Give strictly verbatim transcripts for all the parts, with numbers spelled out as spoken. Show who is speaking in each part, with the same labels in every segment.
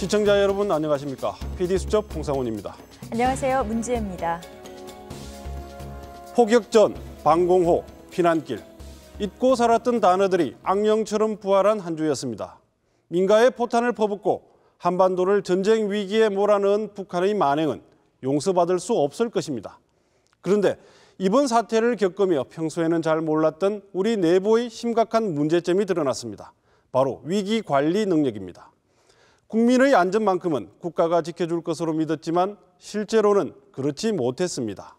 Speaker 1: 시청자 여러분 안녕하십니까? 피디수첩 홍상훈입니다.
Speaker 2: 안녕하세요. 문지혜입니다.
Speaker 1: 포격전, 방공호, 피난길. 잊고 살았던 단어들이 악령처럼 부활한 한 주였습니다. 민가에 포탄을 퍼붓고 한반도를 전쟁 위기에 몰아넣은 북한의 만행은 용서받을 수 없을 것입니다. 그런데 이번 사태를 겪으며 평소에는 잘 몰랐던 우리 내부의 심각한 문제점이 드러났습니다. 바로 위기 관리 능력입니다. 국민의 안전만큼은 국가가 지켜줄 것으로 믿었지만 실제로는 그렇지 못했습니다.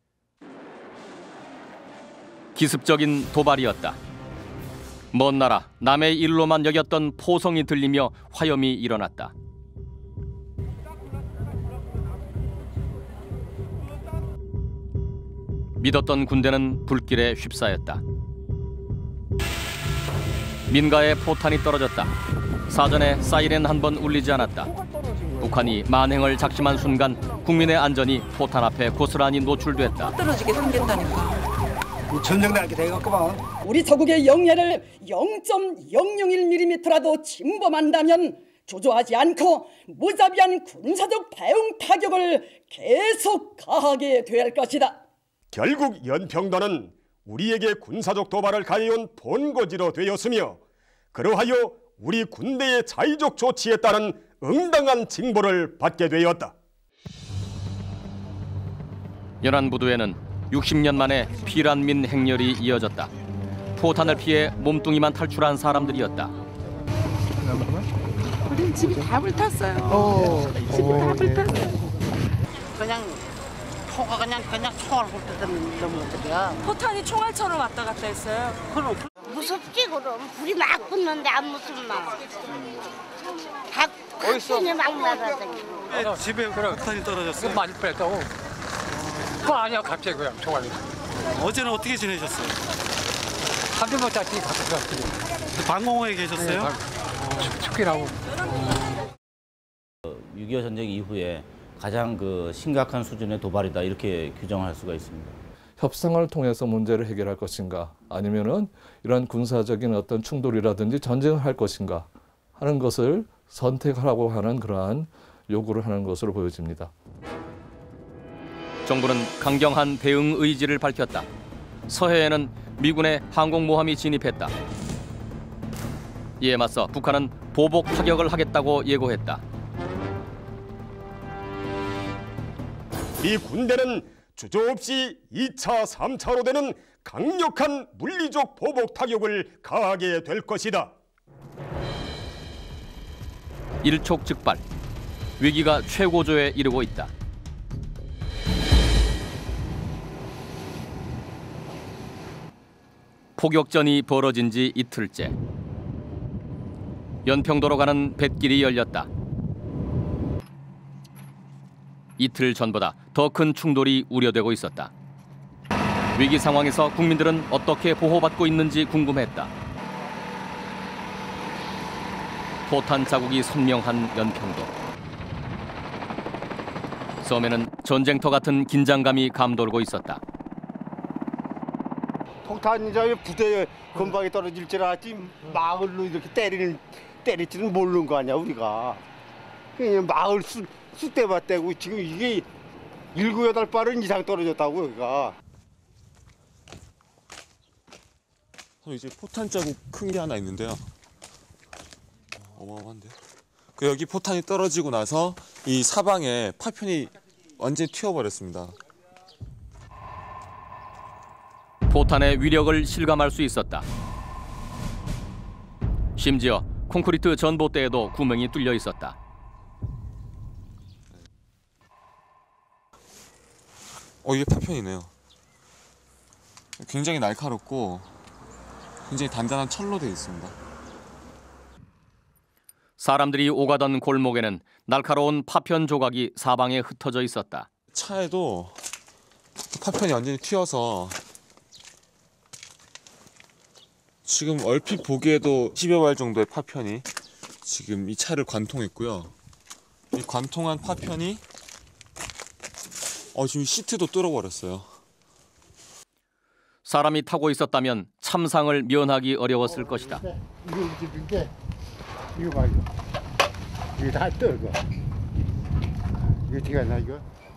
Speaker 3: 기습적인 도발이었다. 먼 나라 남의 일로만 여겼던 포성이 들리며 화염이 일어났다. 믿었던 군대는 불길에 휩싸였다. 민가에 포탄이 떨어졌다. 사전에 사이렌 한 번 울리지 않았다. 북한이 만행을 작심한 순간 국민의 안전이 포탄 앞에 고스란히 노출됐다.
Speaker 4: 떨어지게 생겼다니까.
Speaker 5: 전쟁날게 되겠구만.
Speaker 6: 우리 서국의 영해를 영 점 영영일 밀리미터라도 침범한다면 주저하지 않고 무자비한 군사적 배ung 타격을 계속 가하게 될 것이다.
Speaker 7: 결국 연평도는 우리에게 군사적 도발을 가해온 본거지로 되었으며 그러하여 우리 군대의 자의적 조치에 따른 응당한 징벌을 받게 되었다.
Speaker 3: 연안부두에는 육십 년 만에 피란민 행렬이 이어졌다. 포탄을 피해 몸뚱이만 탈출한 사람들이었다.
Speaker 4: 우리 집이 다 불탔어요. 어. 집이 다 불탔어요. 그냥 포가 그냥 그냥 총알 훑어대는 놈들이야.
Speaker 2: 포탄이 총알처럼 왔다 갔다 했어요.
Speaker 4: 그럼
Speaker 8: 무섭지 그럼. 불이 막 붙는데 안 무섭나. 다 어디서 막 날아다니고.
Speaker 9: 집에 포탄이 떨어졌어요. 많이 뺐다고. 그거 아니야 갑자기 그냥 총알이.
Speaker 10: 어제는 어떻게 지내셨어요?
Speaker 9: 한 대만 짝지 갔다 갔더니.
Speaker 10: 방공호에 계셨어요?
Speaker 9: 네, 춥긴 하고.
Speaker 11: 육이오 전쟁 이후에 가장 그 심각한 수준의 도발이다 이렇게 규정할 수가 있습니다.
Speaker 12: 협상을 통해서 문제를 해결할 것인가 아니면은 이런 군사적인 어떤 충돌이라든지 전쟁을 할 것인가 하는 것을 선택하라고 하는 그러한 요구를 하는 것으로 보여집니다.
Speaker 3: 정부는 강경한 대응 의지를 밝혔다. 서해에는 미군의 항공모함이 진입했다. 이에 맞서 북한은 보복 타격을 하겠다고 예고했다.
Speaker 7: 우리 군대는 주저없이 이 차, 삼 차로 되는 강력한 물리적 보복 타격을 가하게 될 것이다.
Speaker 3: 일촉즉발, 위기가 최고조에 이르고 있다. 포격전이 벌어진 지 이틀째. 연평도로 가는 뱃길이 열렸다. 이틀 전보다 더 큰 충돌이 우려되고 있었다. 위기 상황에서 국민들은 어떻게 보호받고 있는지 궁금했다. 포탄 자국이 선명한 연평도. 섬에는 전쟁터 같은 긴장감이 감돌고 있었다.
Speaker 5: 폭탄이 저 부대에 건방에 떨어질 줄 알았지 마을로 이렇게 때리는 때릴지는 모르는 거 아니야 우리가. 그냥 마을 수 쑥대밭 떼고 지금 이게 일곱 여덟 발은 이상 떨어졌다고 여기가.
Speaker 13: 이제 포탄 자국 큰 게 하나 있는데요. 어마어마한데. 그 여기 포탄이 떨어지고 나서 이 사방에 파편이 완전히 튀어버렸습니다.
Speaker 3: 포탄의 위력을 실감할 수 있었다. 심지어 콘크리트 전봇대에도 구멍이 뚫려 있었다.
Speaker 13: 어, 이게 파편이네요. 굉장히 날카롭고 굉장히 단단한 철로 되어 있습니다.
Speaker 3: 사람들이 오가던 골목에는 날카로운 파편 조각이 사방에 흩어져 있었다.
Speaker 13: 차에도 파편이 완전히 튀어서 지금 얼핏 보기에도 십여 발 정도의 파편이 지금 이 차를 관통했고요. 이 관통한 파편이 어, 지금 시트도 뚫어버렸어요.
Speaker 3: 사람이 타고 있었다면 참상을 면하기 어려웠을 것이다.
Speaker 5: 이거 집인데 이거 봐 이거. 이게 다 떨어. 이게 어떻게 하나 이거?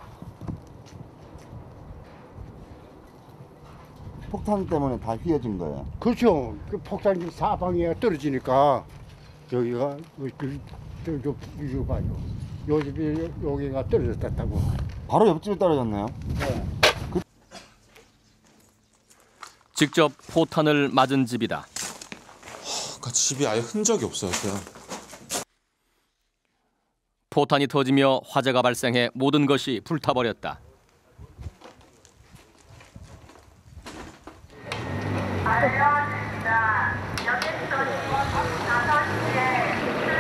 Speaker 14: 폭탄 때문에 다 휘어진 거예요.
Speaker 5: 그렇죠. 그 폭탄이 사방에 떨어지니까 여기가 저저 이거 봐요. 요 집이 여기가 떨어졌다고.
Speaker 14: 바로 옆집에 떨어졌네요.
Speaker 5: 네.
Speaker 14: 그...
Speaker 3: 직접 포탄을 맞은 집이다.
Speaker 13: 그러니까 집이 아예 흔적이 없어요. 그냥.
Speaker 3: 포탄이 터지며 화재가 발생해 모든 것이 불타버렸다.
Speaker 15: 알려드립니다. 여객선이 다섯 시에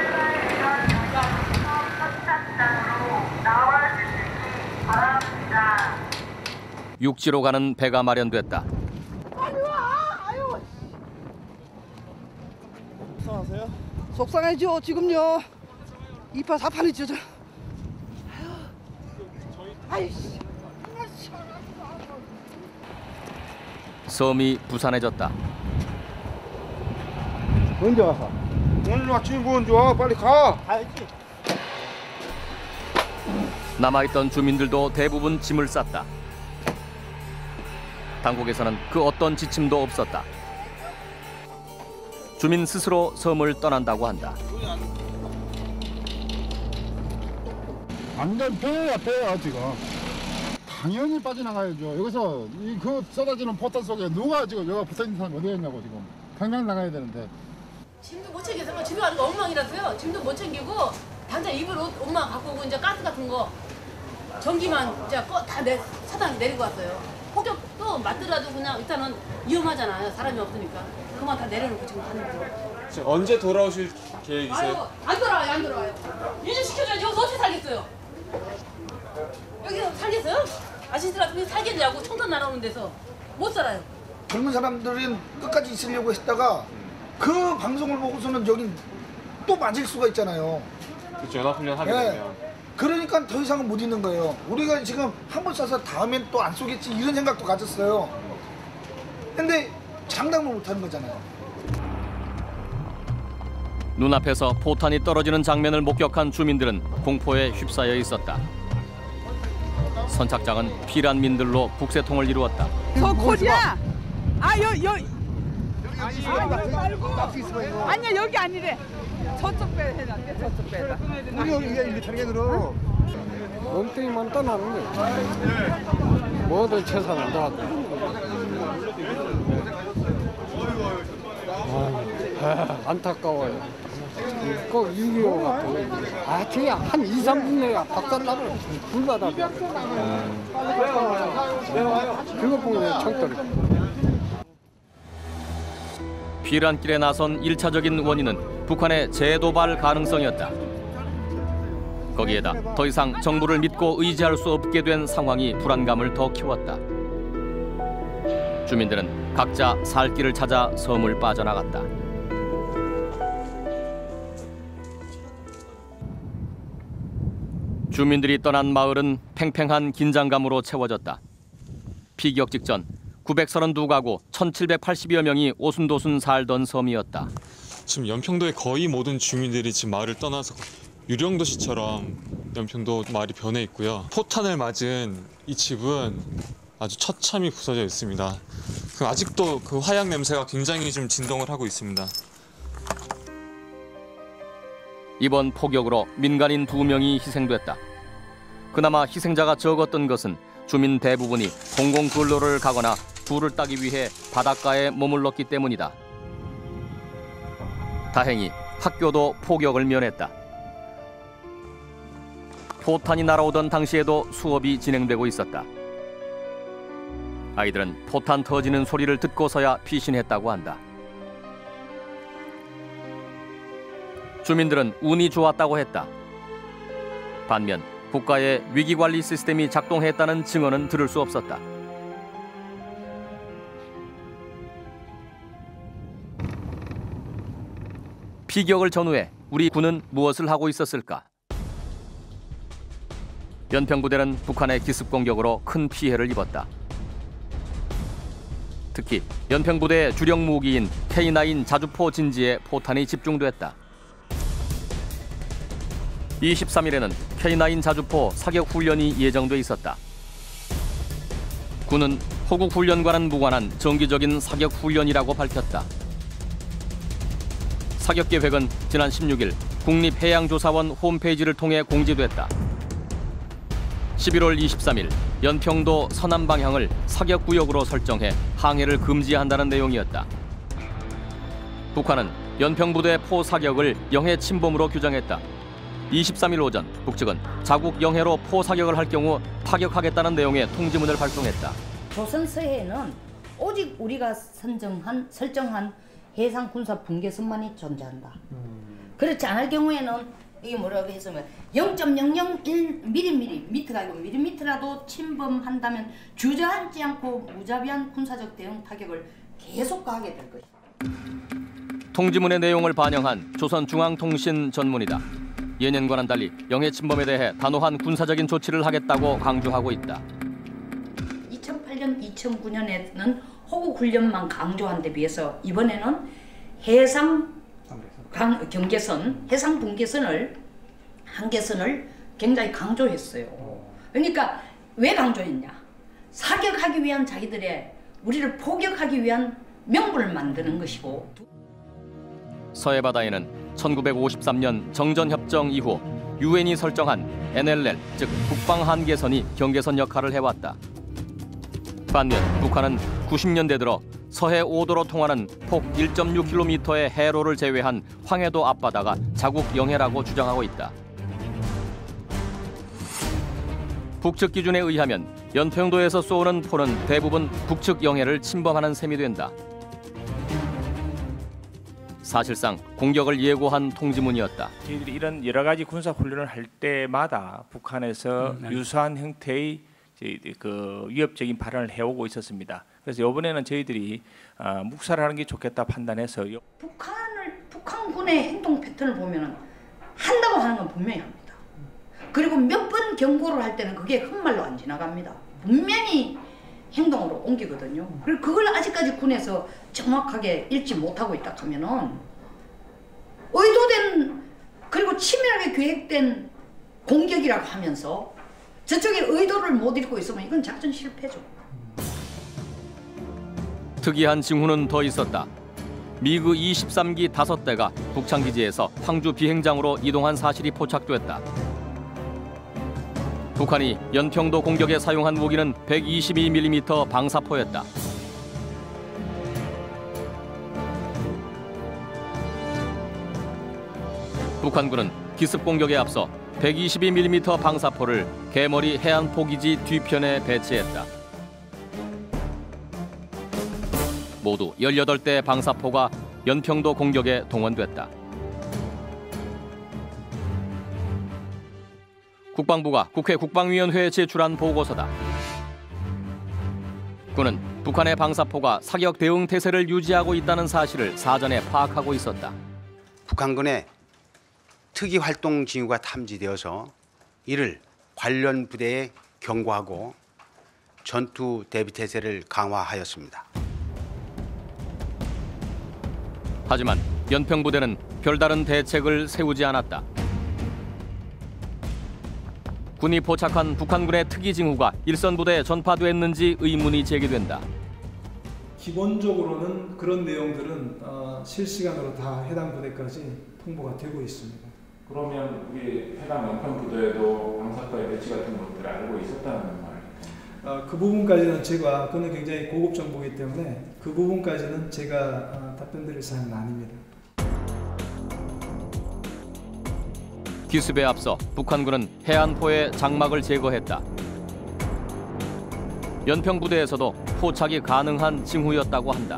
Speaker 15: 출발해서 선착장으로 나와주시기 바랍니다.
Speaker 3: 육지로 가는 배가 마련됐다.
Speaker 6: 빨리 와! 아유.
Speaker 16: 속상하세요?
Speaker 6: 속상하죠. 지금요. 이파 사판이죠. 저. 아유. 아이씨.
Speaker 3: 섬이 부산해졌다.
Speaker 5: 언제 와서?
Speaker 14: 오늘 아침에 언제 와? 빨리 가.
Speaker 5: 가야지.
Speaker 3: 남아있던 주민들도 대부분 짐을 쌌다. 당국에서는 그 어떤 지침도 없었다. 주민 스스로 섬을 떠난다고 한다.
Speaker 17: 완전 배야 배야 지금. 당연히 빠져나가야죠. 여기서 이 그 쏟아지는 포탄 속에 누가 지금 여기 붙어있는 사람이 어디에 있냐고 지금. 당장 나가야 되는데.
Speaker 18: 짐도 못 챙겨서 집에 가는 거 엉망이라서요. 짐도 못 챙기고 당장 입을 옷 옷만 갖고 오고 이제 가스 같은 거 전기만 이제 다 내 차단 내리고 왔어요. 폭격도 맞더라도 그냥 일단은 위험하잖아요. 사람이 없으니까 그만 다 내려놓고 지금 가는 거죠.
Speaker 13: 지금 언제 돌아오실 계획이세요?
Speaker 18: 아유, 안 돌아와요, 안 돌아와요. 유지 시켜줘야지. 여기서 어떻게 살겠어요? 여기서 살겠어요? 아시더라도 살겠냐고 청돈 날아오는 데서 못 살아요.
Speaker 19: 젊은 사람들은 끝까지 있으려고 했다가 그 방송을 보고서는 여기 또 맞을 수가 있잖아요.
Speaker 13: 그렇죠. 연합훈련 하게
Speaker 19: 네.
Speaker 13: 되면.
Speaker 19: 그러니까 더 이상은 못 있는 거예요. 우리가 지금 한 번 쏴서 다음엔 또 안 쏘겠지 이런 생각도 가졌어요. 근데 장담을 못 하는 거잖아요.
Speaker 3: 눈앞에서 포탄이 떨어지는 장면을 목격한 주민들은 공포에 휩싸여 있었다. 선착장은 피란민들로 북새통을 이루었다.
Speaker 20: 저 코리아? 아, 여, 여. 아니야, 여기 아니래. 저쪽 배 해야 돼, 저쪽 배다.
Speaker 5: 우리 여기 일리 타게 들어.
Speaker 21: 멍땡이만 떠나는 거야. 모든 최선을 다한다. 아, 안타까워요. 꼭 육이오 같은 거. 아, 저기 한 이, 삼 분 내에 박살나버려. 불바다. 그거 보면 청떨이.
Speaker 3: 피란길에 나선 일차적인 원인은 북한의 재도발 가능성이었다. 거기에다 더 이상 정부를 믿고 의지할 수 없게 된 상황이 불안감을 더 키웠다. 주민들은 각자 살 길을 찾아 섬을 빠져나갔다. 주민들이 떠난 마을은 팽팽한 긴장감으로 채워졌다. 피격 직전 구백삼십이 가구 천칠백팔십여 명이 오순도순 살던 섬이었다.
Speaker 13: 지금 연평도의 거의 모든 주민들이 지금 마을을 떠나서 유령도시처럼 연평도 마을이 변해 있고요. 포탄을 맞은 이 집은 아주 처참히 부서져 있습니다. 아직도 그 화약 냄새가 굉장히 좀 진동을 하고 있습니다.
Speaker 3: 이번 폭격으로 민간인 두 명이 희생됐다. 그나마 희생자가 적었던 것은 주민 대부분이 공공근로를 가거나 굴을 따기 위해 바닷가에 머물렀기 때문이다. 다행히 학교도 폭격을 면했다. 포탄이 날아오던 당시에도 수업이 진행되고 있었다. 아이들은 포탄 터지는 소리를 듣고서야 피신했다고 한다. 주민들은 운이 좋았다고 했다. 반면 국가의 위기관리 시스템이 작동했다는 증언은 들을 수 없었다. 피격을 전후해 우리 군은 무엇을 하고 있었을까? 연평부대는 북한의 기습 공격으로 큰 피해를 입었다. 특히 연평부대의 주력 무기인 케이 나인 자주포 진지에 포탄이 집중됐다. 이십삼 일에는 케이 나인 자주포 사격 훈련이 예정돼 있었다. 군은 호국 훈련과는 무관한 정기적인 사격 훈련이라고 밝혔다. 사격 계획은 지난 십육 일 국립해양조사원 홈페이지를 통해 공지됐다. 십일월 이십삼 일 연평도 서남 방향을 사격 구역으로 설정해 항해를 금지한다는 내용이었다. 북한은 연평부대 포 사격을 영해 침범으로 규정했다. 이십삼 일 오전 북측은 자국 영해로 포 사격을 할 경우 타격하겠다는 내용의 통지문을 발송했다.
Speaker 16: 조선 서해에는 오직 우리가 선정한 설정한 해상 군사 분계선만이 존재한다. 음. 그렇지 않을 경우에는 이게 뭐라고 했으면 영 점 영영일 밀리미터가 아니고 밀리미터라도 침범한다면 주저앉지 않고 무자비한 군사적 대응 타격을 계속 가하게 될 것이다.
Speaker 3: 통지문의 내용을 반영한 조선중앙통신 전문이다. 예년과는 달리 영해 침범에 대해 단호한 군사적인 조치를 하겠다고 강조하고 있다.
Speaker 16: 이천팔 년, 이천구 년에는 호국 훈련만 강조한 데 비해서 이번에는 해상 강, 경계선, 해상 분계선을 한계선을 굉장히 강조했어요. 그러니까 왜 강조했냐? 사격하기 위한 자기들의 우리를 포격하기 위한 명분을 만드는 것이고.
Speaker 3: 서해 바다에는 천구백오십삼 년 정전협정 이후 유엔이 설정한 엔 엘 엘, 즉 북방한계선이 경계선 역할을 해왔다. 반면 북한은 구십 년대 들어 서해 오 도로 통하는 폭 일 점 육 킬로미터의 해로를 제외한 황해도 앞바다가 자국 영해라고 주장하고 있다. 북측 기준에 의하면 연평도에서 쏘는 포는 대부분 북측 영해를 침범하는 셈이 된다. 사실상 공격을 예고한 통지문이었다.
Speaker 22: 저희들이 이런 여러 가지 군사 훈련을 할 때마다 북한에서 음, 네. 유사한 형태의 그 위협적인 발언을 해오고 있었습니다. 그래서 이번에는 저희들이 어, 묵살을 하는 게 좋겠다 판단해서
Speaker 16: 북한을 북한군의 행동 패턴을 보면은 한다고 하는 건 분명히 합니다. 그리고 몇 번 경고를 할 때는 그게 헛말로 안 지나갑니다. 분명히 행동으로 옮기거든요. 그리고 그걸 아직까지 군에서 정확하게 읽지 못하고 있다 하면은 의도된 그리고 치밀하게 계획된 공격이라고 하면서 저쪽에 의도를 못 읽고 있으면 이건 작전 실패죠.
Speaker 3: 특이한 징후는 더 있었다. 미그 이십삼 기 다섯 대가 북창기지에서 황주 비행장으로 이동한 사실이 포착됐다. 북한이 연평도 공격에 사용한 무기는 백이십이 밀리미터 방사포였다. 북한군은 기습 공격에 앞서 백이십이 밀리미터 방사포를 개머리 해안포기지 뒤편에 배치했다. 모두 열여덟 대 방사포가 연평도 공격에 동원됐다. 국방부가 국회 국방위원회에 제출한 보고서다. 군은 북한의 방사포가 사격 대응 태세를 유지하고 있다는 사실을 사전에 파악하고 있었다.
Speaker 23: 북한군의 특이 활동 징후가 탐지되어서 이를 관련 부대에 경고하고 전투 대비 태세를 강화하였습니다.
Speaker 3: 하지만 연평부대는 별다른 대책을 세우지 않았다. 군이 포착한 북한군의 특이 징후가 일선 부대에 전파됐는지 의문이 제기된다.
Speaker 24: 기본적으로는 그런 내용들은 어, 실시간으로 다 해당 부대까지 통보가 되고 있습니다.
Speaker 25: 그러면 우리 해당 연평부대에도 방사포의 배치 같은 것들을 알고 있었다는 말입니까?
Speaker 24: 어, 그 부분까지는 제가 그는 굉장히 고급 정보이기 때문에 그 부분까지는 제가 어, 답변드릴 사항은 아닙니다.
Speaker 3: 기습에 앞서 북한군은 해안포의 장막을 제거했다. 연평부대에서도 포착이 가능한 징후였다고 한다.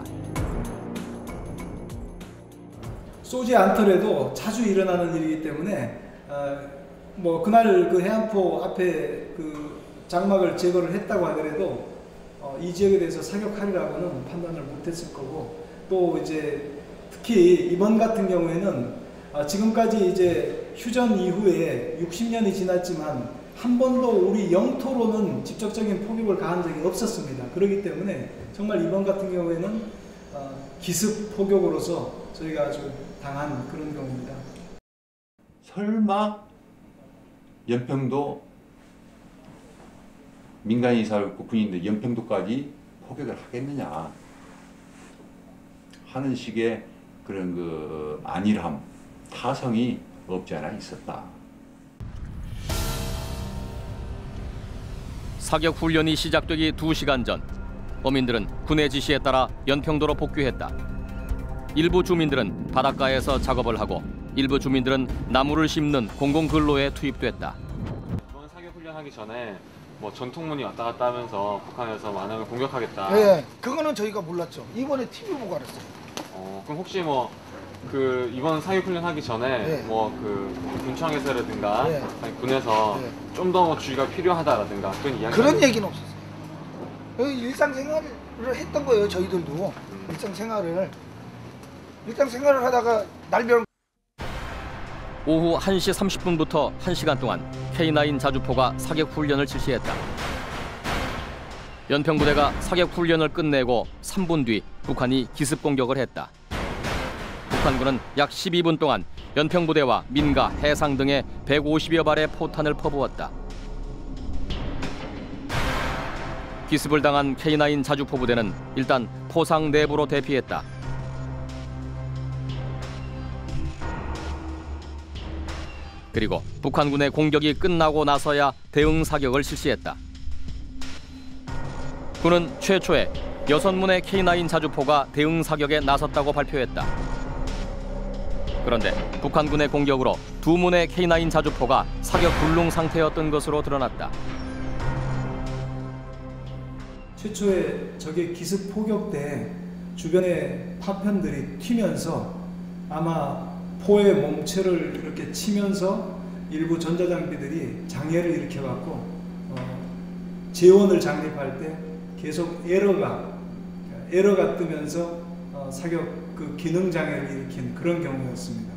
Speaker 24: 쏘지 않더라도 자주 일어나는 일이기 때문에 어, 뭐 그날 그 해안포 앞에 그 장막을 제거를 했다고 하더라도 어, 이 지역에 대해서 사격하리라고는 판단을 못했을 거고, 또 이제 특히 이번 같은 경우에는 어, 지금까지 이제 휴전 이후에 육십 년이 지났지만 한 번도 우리 영토로는 직접적인 포격을 가한 적이 없었습니다. 그렇기 때문에 정말 이번 같은 경우에는 어, 기습 포격으로서 저희가 아주 당한 그런 경우입니다.
Speaker 26: 설마
Speaker 1: 연평도 민간인이 살고 군인들 연평도까지 포격을 하겠느냐 하는 식의 그런 그 안일함, 타성이 없지 않아 있었다.
Speaker 3: 사격 훈련이 시작되기 두 시간 전 어민들은 군의 지시에 따라 연평도로 복귀했다. 일부 주민들은 바닷가에서 작업을 하고 일부 주민들은 나무를 심는 공공근로에 투입됐다.
Speaker 13: 이번 사격 훈련하기 전에 뭐 전투문이 왔다 갔다 하면서 북한에서 만화를 공격하겠다.
Speaker 19: 네, 그거는 저희가 몰랐죠. 이번에 티비 보고 알았어요.
Speaker 13: 어, 그럼 혹시 뭐 그 이번 사격 훈련하기 전에
Speaker 19: 네.
Speaker 13: 뭐 그 군청에서라든가
Speaker 19: 네.
Speaker 13: 아니 군에서
Speaker 19: 네.
Speaker 13: 좀 더 뭐 주의가 필요하다라든가 그런 이야기
Speaker 19: 그런 얘기는 없었어요. 일상생활을 했던 거예요, 저희들도. 일상생활을. 일상생활을 하다가 날벼락.
Speaker 3: 오후 한 시 삼십 분부터 한 시간 동안 케이 나인 자주포가 사격 훈련을 실시했다. 연평부대가 사격 훈련을 끝내고 삼 분 뒤 북한이 기습 공격을 했다. 북한군은 약 십이 분 동안 연평부대와 민가, 해상 등에 백오십여 발의 포탄을 퍼부었다. 기습을 당한 케이 나인 자주포 부대는 일단 포상 내부로 대피했다. 그리고 북한군의 공격이 끝나고 나서야 대응 사격을 실시했다. 군은 최초에 여섯 문의 케이 나인 자주포가 대응 사격에 나섰다고 발표했다. 그런데 북한군의 공격으로 두 문의 케이 나인 자주포가 사격 불능 상태였던 것으로 드러났다.
Speaker 24: 최초에 적의 기습 포격 때 주변에 파편들이 튀면서 아마 포의 몸체를 이렇게 치면서 일부 전자장비들이 장애를 일으켜갖고 어, 재원을 장립할 때 계속 에러가 에러가 뜨면서 어, 사격 그 기능 장애를 일으킨 그런 경우였습니다.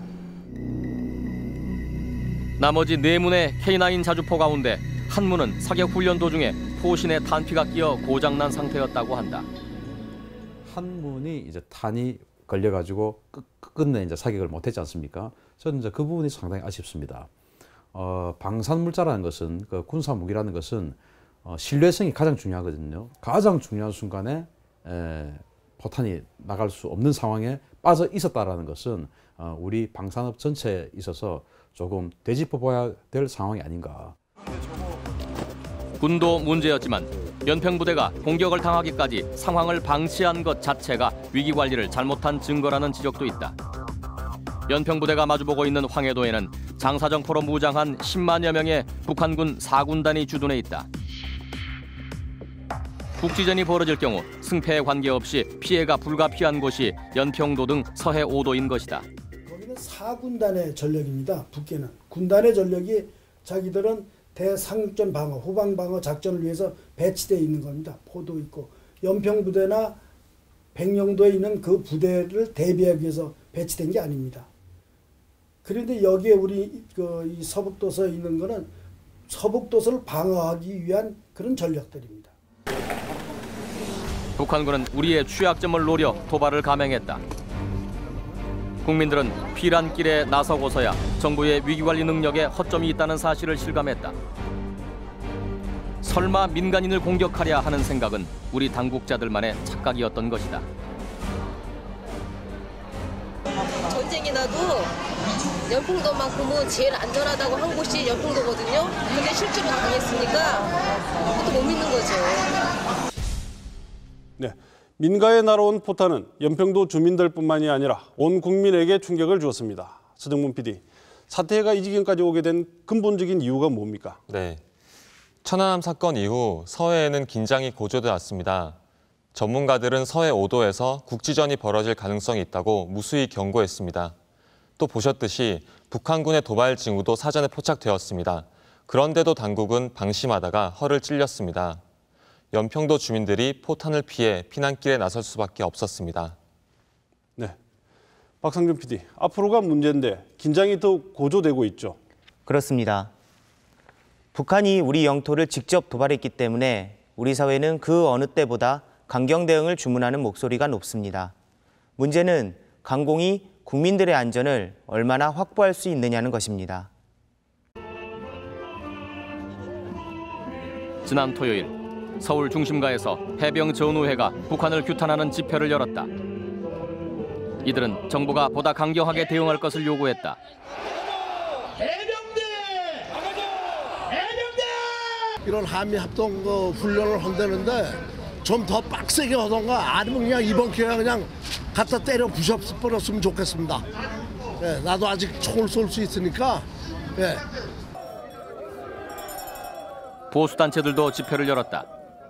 Speaker 3: 나머지 네 문의 케이 나인 자주포 가운데 한 문은 사격 훈련 도중에 포신에 탄피가 끼어 고장난 상태였다고 한다.
Speaker 2: 한 문이 이제 탄이 걸려가지고 끝, 끝내 이제 사격을 못했지 않습니까? 저는 이제 그 부분이 상당히 아쉽습니다. 어, 방산물자라는 것은 그 군사 무기라는 것은 어, 신뢰성이 가장 중요하거든요. 가장 중요한 순간에 에, 포탄이 나갈 수 없는 상황에 빠져 있었다라는 것은 어, 우리 방산업 전체에 있어서 조금 되짚어봐야 될 상황이 아닌가.
Speaker 3: 군도 문제였지만 연평부대가 공격을 당하기까지 상황을 방치한 것 자체가 위기 관리를 잘못한 증거라는 지적도 있다. 연평부대가 마주보고 있는 황해도에는 장사정포로 무장한 십만여 명의 북한군 사 군단이 주둔해 있다. 국지전이 벌어질 경우 승패에 관계없이 피해가 불가피한 곳이 연평도 등 서해 오 도인 것이다.
Speaker 4: 거기는 사 군단의 전력입니다. 북계는. 군단의 전력이 자기들은 대상륙전 방어, 후방 방어 작전을 위해서 배치되어 있는 겁니다. 포도 있고 연평부대나 백령도에 있는 그 부대를 대비하기 위해서 배치된 게 아닙니다. 그런데 여기에 우리 그 이 서북도서에 있는 거는 서북도서를 방어하기 위한 그런 전력들입니다.
Speaker 3: 북한군은 우리의 취약점을 노려 도발을 감행했다. 국민들은 피란길에 나서고서야 정부의 위기관리 능력에 허점이 있다는 사실을 실감했다. 설마 민간인을 공격하려 하는 생각은 우리 당국자들만의 착각이었던 것이다.
Speaker 8: 전쟁이 나도 연평도만큼은 제일 안전하다고 한 곳이 연평도거든요. 근데 실제로 당했으니까 그것도 못 믿는 거죠.
Speaker 10: 네, 민가에 날아온 포탄은 연평도 주민들뿐만이 아니라 온 국민에게 충격을 주었습니다. 서정문 피디, 사태가 이 지경까지 오게 된 근본적인 이유가 뭡니까?
Speaker 13: 네, 천안함 사건 이후 서해에는 긴장이 고조돼 왔습니다. 전문가들은 서해 오 도에서 국지전이 벌어질 가능성이 있다고 무수히 경고했습니다. 또 보셨듯이 북한군의 도발 징후도 사전에 포착되었습니다. 그런데도 당국은 방심하다가 허를 찔렸습니다. 연평도 주민들이 포탄을 피해 피난길에 나설 수밖에 없었습니다.
Speaker 10: 네, 박상준 피디, 앞으로가 문제인데 긴장이 더 고조되고 있죠?
Speaker 26: 그렇습니다. 북한이 우리 영토를 직접 도발했기 때문에 우리 사회는 그 어느 때보다 강경 대응을 주문하는 목소리가 높습니다. 문제는 강공이 국민들의 안전을 얼마나 확보할 수 있느냐는 것입니다.
Speaker 3: 지난 토요일 서울 중심가에서 해병 전우회가 북한을 규탄하는 집회를 열었다. 이들은 정부가 보다 강경하게 대응할 것을 요구했다.
Speaker 6: 이런 한미 합동 그 훈련을 한다는데 좀 더 빡세게 하던가 아니면 그냥 이번 기회에 그냥 갖다 때려 부셔버렸으면 좋겠습니다. 예, 나도 아직 총을 쏠 수 있으니까. 예.
Speaker 3: 보수단체들도 집회를 열었다.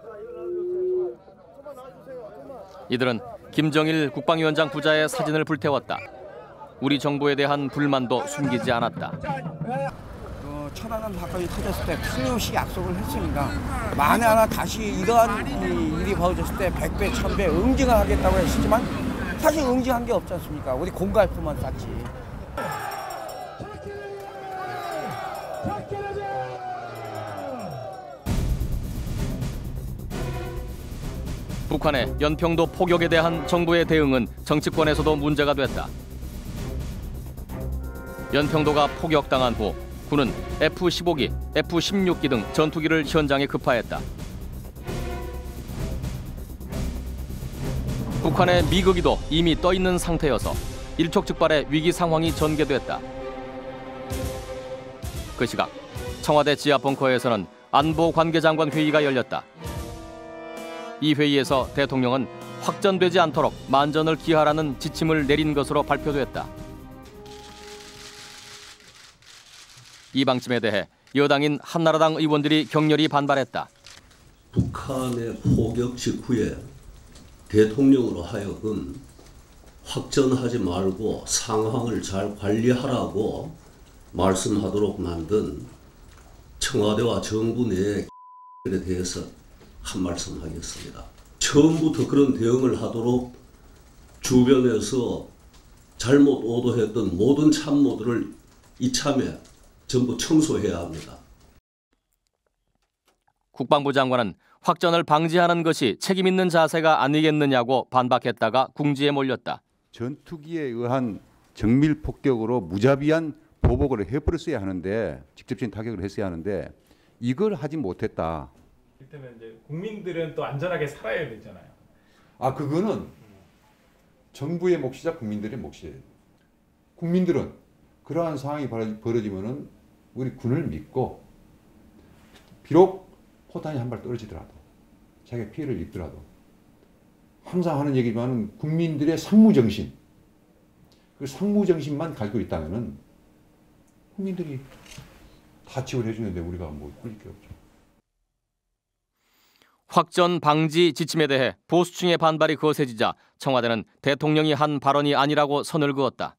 Speaker 3: 이들은 김정일 국방위원장 부자의 사진을 불태웠다. 우리 정부에 대한 불만도 숨기지 않았다.
Speaker 7: 어, 천안함 사건이 터졌을 때 틀림없이 약속을 했으니까 만에 하나 다시 이러한 일이 벌어졌을 때 백 배, 천 배 응징을 하겠다고 했지만 사실 응징한 게 없지 않습니까? 우리 공갈포만 쌌지.
Speaker 3: 북한의 연평도 포격에 대한 정부의 대응은 정치권에서도 문제가 됐다. 연평도가 포격당한 후 군은 에프 십오 기, 에프 십육 기 등 전투기를 현장에 급파했다. 북한의 미그기도 이미 떠 있는 상태여서 일촉즉발의 위기 상황이 전개됐다. 그 시각 청와대 지하 벙커에서는 안보 관계장관 회의가 열렸다. 이 회의에서 대통령은 확전되지 않도록 만전을 기하라는 지침을 내린 것으로 발표됐다. 이 방침에 대해 여당인 한나라당 의원들이 격렬히 반발했다.
Speaker 9: 북한의 포격 직후에 대통령으로 하여금 확전하지 말고 상황을 잘 관리하라고 말씀하도록 만든 청와대와 정부 내에 대해서 한 말씀 하겠습니다. 처음부터 그런 대응을 하도록 주변에서 잘못 오도했던 모든 참모들을 이참에 전부 청소해야 합니다.
Speaker 3: 국방부 장관은 확전을 방지하는 것이 책임 있는 자세가 아니겠느냐고 반박했다가 궁지에 몰렸다.
Speaker 1: 전투기에 의한 정밀 폭격으로 무자비한 보복을 해버렸어야 하는데 직접적인 타격을 했어야 하는데 이걸 하지 못했다.
Speaker 25: 이때는 이제 국민들은 또 안전하게 살아야 되잖아요.
Speaker 1: 아 그거는 정부의 몫이자 국민들의 몫이에요. 국민들은 그러한 상황이 벌어지면은 우리 군을 믿고 비록 포탄이 한 발 떨어지더라도 자기가 피해를 입더라도 항상 하는 얘기지만 국민들의 상무정신 그 상무정신만 가지고 있다면은 국민들이 다 지원해 주는데 우리가 뭐 그럴 게 없죠.
Speaker 3: 확전 방지 지침에 대해 보수층의 반발이 거세지자 청와대는 대통령이 한 발언이 아니라고 선을 그었다.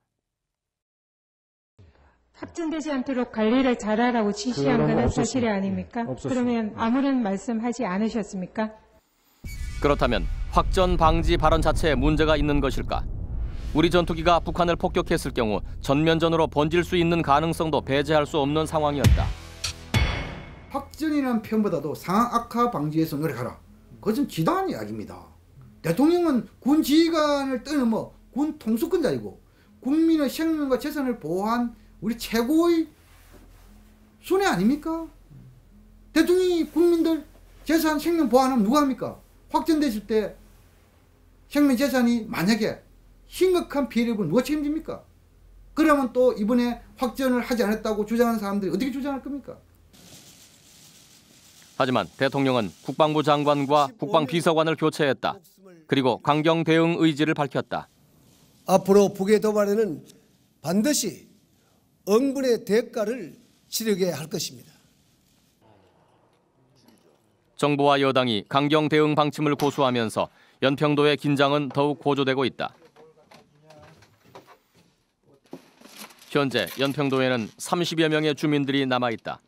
Speaker 11: 확전되지 않도록 관리를 잘하라고 지시한 건 사실이 아닙니까? 없었습니다. 그러면 아무런 말씀하지 않으셨습니까?
Speaker 3: 그렇다면 확전 방지 발언 자체에 문제가 있는 것일까? 우리 전투기가 북한을 폭격했을 경우 전면전으로 번질 수 있는 가능성도 배제할 수 없는 상황이었다.
Speaker 12: 확전이라는 표현보다도 상황 악화 방지에서 노력하라. 그것은 지당한 이야기입니다. 대통령은 군 지휘관을 떠넘어 군 통수권자이고 국민의 생명과 재산을 보호한 우리 최고의 손해 아닙니까? 대통령이 국민들 재산 생명 보호하는 누가 합니까? 확전됐을 때 생명 재산이 만약에 심각한 피해를 입으면 누가 책임집니까? 그러면 또 이번에 확전을 하지 않았다고 주장하는 사람들이 어떻게 주장할 겁니까?
Speaker 3: 하지만 대통령은 국방부 장관과 국방비서관을 교체했다. 그리고 강경 대응 의지를 밝혔다.
Speaker 15: 앞으로 북의 도발에는 반드시 응분의 대가를 치르게 할 것입니다.
Speaker 3: 정부와 여당이 강경 대응 방침을 고수하면서 연평도의 긴장은 더욱 고조되고 있다. 현재 연평도에는 삼십여 명의 주민들이 남아있다.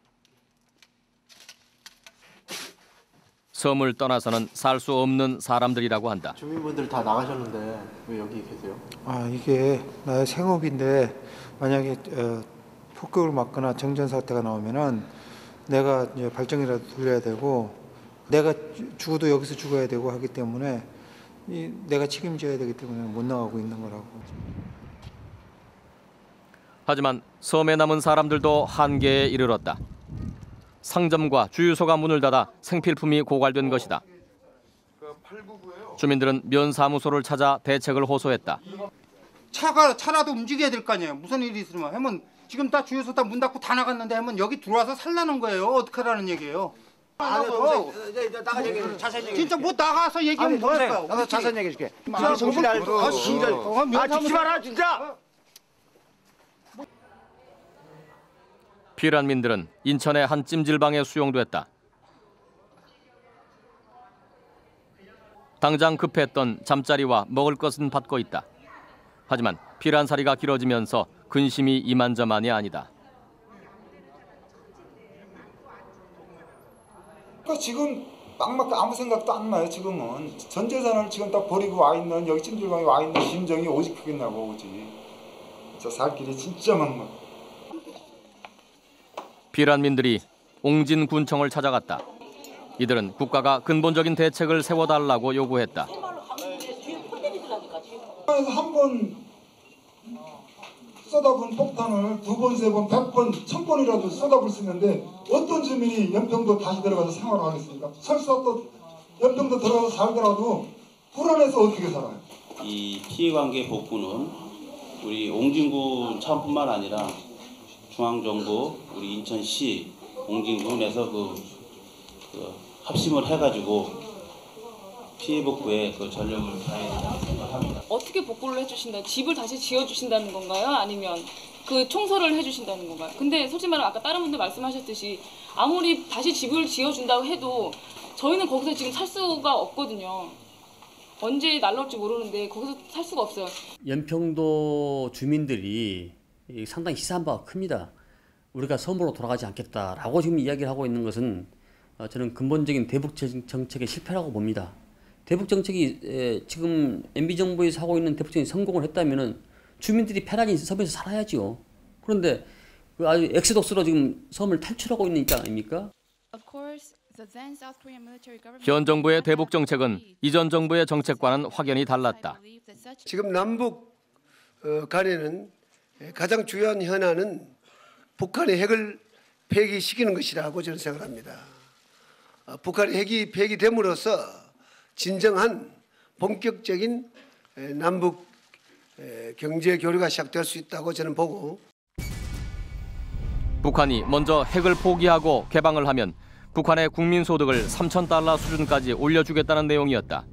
Speaker 3: 섬을 떠나서는 살 수 없는 사람들이라고 한다.
Speaker 27: 주민분들 다 나가셨는데 왜 여기 계세요?
Speaker 7: 아 이게 나의 생업인데 만약에 어, 폭격을 맞거나 정전 사태가 나오면은 내가 이제 발정이라도 돌려야 되고 내가 죽어도 여기서 죽어야 되고 하기 때문에 이, 내가 책임져야 되기 때문에 못 나가고 있는 거라고.
Speaker 3: 하지만 섬에 남은 사람들도 한계에 이르렀다. 상점과 주유소가 문을 닫아 생필품이 고갈된 것이다. 주민들은 면사무소를 찾아 대책을 호소했다.
Speaker 5: 차가 차라도 움직여야 될 거 아니에요. 무슨 일이 있으면 하면 지금 다 주유소 다 문 닫고 다 나갔는데 하면 여기 들어와서 살라는 거예요. 어떡하라는 얘기예요.
Speaker 14: 아니요. 나가 얘기 자세히 얘기.
Speaker 5: 진짜 뭐 나가서 얘기하면 뭐 할까요?
Speaker 14: 나가 자세히 얘기해 줄게. 정신 알 거. 아, 진짜. 아, 듣지 마라, 진짜.
Speaker 3: 피해란 민들은 인천의 한 찜질방에 수용됐다. 당장 급했던 잠자리와 먹을 것은 받고 있다. 하지만 피란살이가 길어지면서 근심이 이만저만이 아니다.
Speaker 17: 그러니까 지금 막막 아무 생각도 안 나요. 지금은 전 재산을 지금 다 버리고 와 있는 여기 찜질방에 와 있는 심정이 오직 그겠냐고 오지. 진짜 살 길이 진짜 막막.
Speaker 3: 피란민들이 옹진군청을 찾아갔다. 이들은 국가가 근본적인 대책을 세워달라고 요구했다.
Speaker 17: 한 번 쏟아본 폭탄을 두 번, 세 번, 백 번, 천 번이라도 쏟아볼 수 있는데 어떤 주민이 연평도 다시 들어가서 생활을 하겠습니까? 설사 또 연평도 들어가서 살더라도 불안해서 어떻게 살아요?
Speaker 18: 이 피해관계 복구는 우리 옹진군 차원뿐만 아니라 중앙정부, 우리 인천시, 옹진군에서 그, 그 합심을 해가지고 피해 복구에 그 전력을 다해야 된다고 생각합니다.
Speaker 20: 어떻게 복구를 해주신다? 집을 다시 지어주신다는 건가요? 아니면 그 청소를 해주신다는 건가요? 근데 솔직히 말하면 아까 다른 분들 말씀하셨듯이 아무리 다시 집을 지어준다고 해도 저희는 거기서 지금 살 수가 없거든요. 언제 날라올지 모르는데 거기서 살 수가 없어요.
Speaker 21: 연평도 주민들이 상당히 시사한 바가 큽니다. 우리가 섬으로 돌아가지 않겠다라고 지금 이야기를 하고 있는 것은 저는 근본적인 대북 정책의 실패라고 봅니다. 대북 정책이 지금 엠비 정부에서 하고 있는 대북 정책이 성공을 했다면은 주민들이 편하게 섬에서 살아야지요. 그런데 아주 엑스odus로 지금 섬을 탈출하고 있는 입장 아닙니까?
Speaker 3: 현 정부의 대북 정책은 이전 정부의 정책과는 확연히 달랐다.
Speaker 15: 지금 남북 간에는 가장 중요한 현안은 북한의 핵을 폐기시키는 것이라고 저는 생각합니다. 북한의 핵이 폐기됨으로써 진정한 본격적인 남북 경제 교류가 시작될 수 있다고 저는 보고,
Speaker 3: 북한이 먼저 핵을 포기하고 개방을 하면 북한의 국민 소득을 삼천 달러 수준까지 올려주겠다는 내용이었다.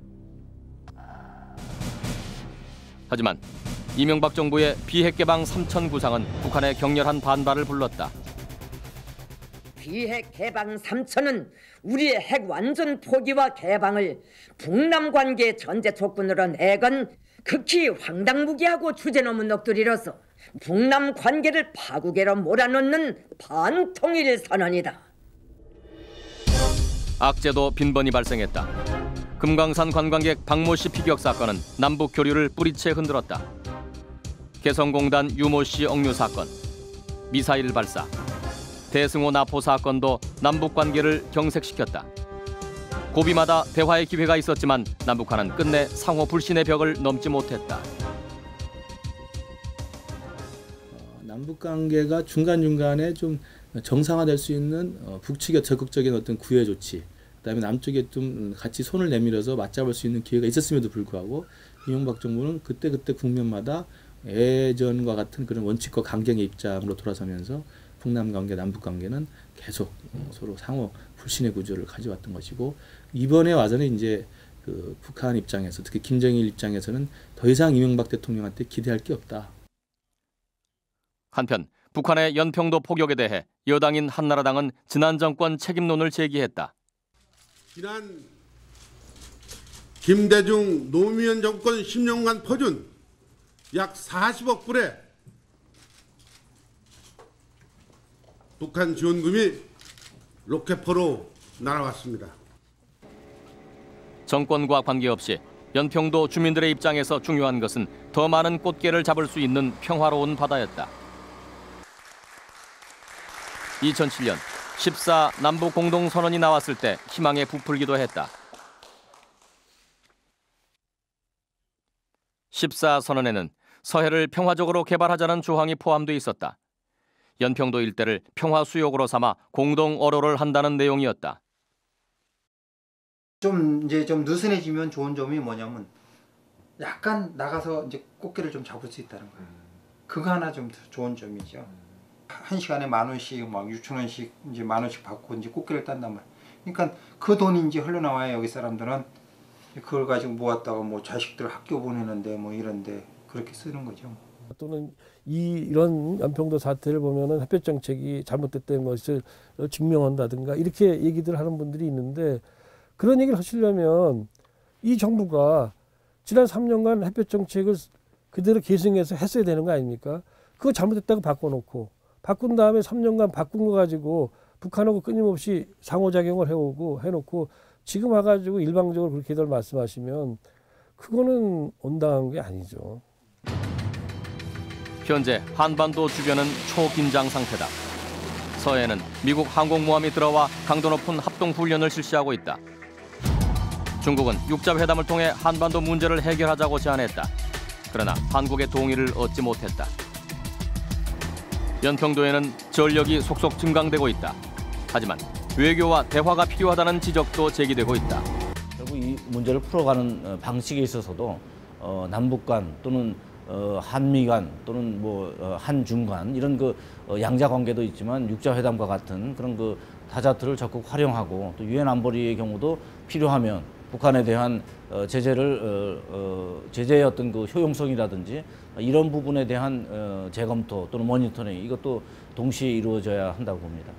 Speaker 3: 하지만 이명박 정부의 비핵 개방 삼천 구상은 북한의 격렬한 반발을 불렀다.
Speaker 22: 비핵 개방 삼천은 우리의 핵 완전 포기와 개방을 북남 관계 전제 조건으로 내건 극히 황당무계하고 주제넘은 넋두리로서 북남 관계를 파국에로 몰아넣는 반통일 선언이다.
Speaker 3: 악재도 빈번히 발생했다. 금강산 관광객 박모 씨 피격 사건은 남북 교류를 뿌리채 흔들었다. 개성공단 유모 씨 억류 사건, 미사일 발사, 대승호 나포 사건도 남북 관계를 경색시켰다. 고비마다 대화의 기회가 있었지만 남북한은 끝내 상호 불신의 벽을 넘지 못했다.
Speaker 28: 남북 관계가 중간중간에 좀 정상화될 수 있는 북측의 적극적인 어떤 구애 조치, 그다음에 남쪽에 좀 같이 손을 내밀어서 맞잡을 수 있는 기회가 있었음에도 불구하고 이명박 정부는 그때그때 국면마다 예전과 같은 그런 원칙과 강경의 입장으로 돌아서면서 북남 관계, 남북 관계는 계속 서로 상호 불신의 구조를 가져왔던 것이고, 이번에 와서는 이제 그 북한 입장에서, 특히 김정일 입장에서는 더 이상 이명박 대통령한테 기대할 게 없다.
Speaker 3: 한편 북한의 연평도 포격에 대해 여당인 한나라당은 지난 정권 책임론을 제기했다.
Speaker 29: 지난 김대중 노무현 정권 십 년간 퍼준 약 사십억 불의 북한 지원금이 로켓포로 날아왔습니다.
Speaker 3: 정권과 관계없이 연평도 주민들의 입장에서 중요한 것은 더 많은 꽃게를 잡을 수 있는 평화로운 바다였다. 이천칠 년 십사 남북 공동선언이 나왔을 때 희망에 부풀기도 했다. 십사 선언에는 서해를 평화적으로 개발하자는 조항이 포함돼 있었다. 연평도 일대를 평화수욕으로 삼아 공동 어로를 한다는 내용이었다.
Speaker 5: 좀 이제 좀 느슨해지면 좋은 점이 뭐냐면 약간 나가서 이제 꽃게를 좀 잡을 수 있다는 거예요. 그거 하나 좀 좋은 점이죠. 한 시간에 만 원씩 막 육천 원씩 이제 만 원씩 받고 이제 꽃게를 딴단 말이에요. 그러니까 그 돈이 이제 흘러나와야 여기 사람들은 그걸 가지고 모았다가 뭐 자식들 학교 보내는데 뭐 이런데 그렇게 쓰는 거죠.
Speaker 2: 또는 이 이런 연평도 사태를 보면은 햇볕 정책이 잘못됐다는 것을 증명한다든가 이렇게 얘기들 하는 분들이 있는데, 그런 얘기를 하시려면 이 정부가 지난 삼 년간 햇볕 정책을 그대로 계승해서 했어야 되는 거 아닙니까? 그거 잘못됐다고 바꿔놓고, 바꾼 다음에 삼 년간 바꾼 거 가지고 북한하고 끊임없이 상호작용을 해오고 해놓고 지금 와가지고 일방적으로 그렇게들 말씀하시면 그거는 온당한 게 아니죠.
Speaker 3: 현재 한반도 주변은 초긴장 상태다. 서해는 미국 항공모함이 들어와 강도 높은 합동훈련을 실시하고 있다. 중국은 육자회담을 통해 한반도 문제를 해결하자고 제안했다. 그러나 한국의 동의를 얻지 못했다. 연평도에는 전력이 속속 증강되고 있다. 하지만 외교와 대화가 필요하다는 지적도 제기되고 있다.
Speaker 4: 결국 이 문제를 풀어가는 방식에 있어서도 어, 남북 간 또는 어, 한미 간 또는 뭐 어, 한중 간 이런 그 어, 양자 관계도 있지만 육자회담과 같은 그런 그 다자들을 적극 활용하고, 또 유엔 안보리의 경우도 필요하면 북한에 대한 어, 제재를 어, 어, 제재의 어떤 그 효용성이라든지 이런 부분에 대한 어, 재검토 또는 모니터링, 이것도 동시에 이루어져야 한다고 봅니다.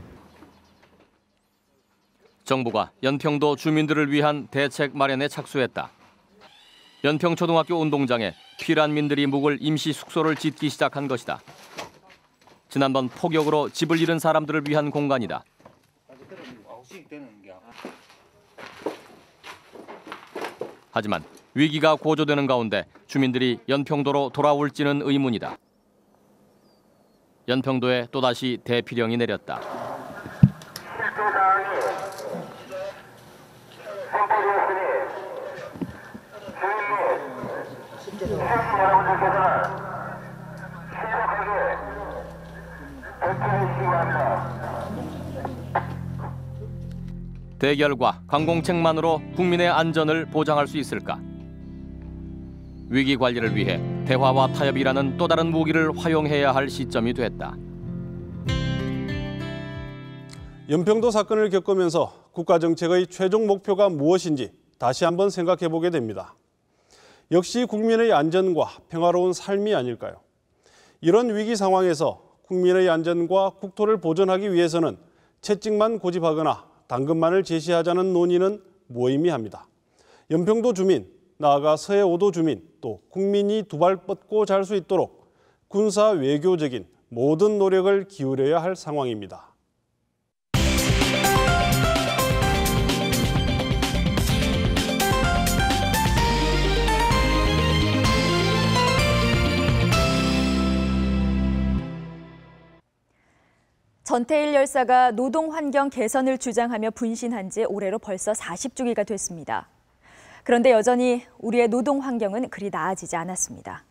Speaker 3: 정부가 연평도 주민들을 위한 대책 마련에 착수했다. 연평초등학교 운동장에 피란민들이 묵을 임시 숙소를 짓기 시작한 것이다. 지난번 폭격으로 집을 잃은 사람들을 위한 공간이다. 하지만 위기가 고조되는 가운데 주민들이 연평도로 돌아올지는 의문이다. 연평도에 또다시 대피령이 내렸다. 대결과 관공책만으로 국민의 안전을 보장할 수 있을까? 위기 관리를 위해 대화와 타협이라는 또 다른 무기를 활용해야 할 시점이 됐다.
Speaker 8: 연평도 사건을 겪으면서 국가정책의 최종 목표가 무엇인지 다시 한번 생각해보게 됩니다. 역시 국민의 안전과 평화로운 삶이 아닐까요? 이런 위기 상황에서 국민의 안전과 국토를 보존하기 위해서는 채찍만 고집하거나 당근만을 제시하자는 논의는 무의미합니다. 연평도 주민, 나아가 서해 오 도 주민, 또 국민이 두 발 뻗고 잘 수 있도록 군사 외교적인 모든 노력을 기울여야 할 상황입니다.
Speaker 10: 전태일 열사가 노동환경 개선을 주장하며 분신한 지 올해로 벌써 사십 주기가 됐습니다. 그런데 여전히 우리의 노동 환경은 그리 나아지지 않았습니다.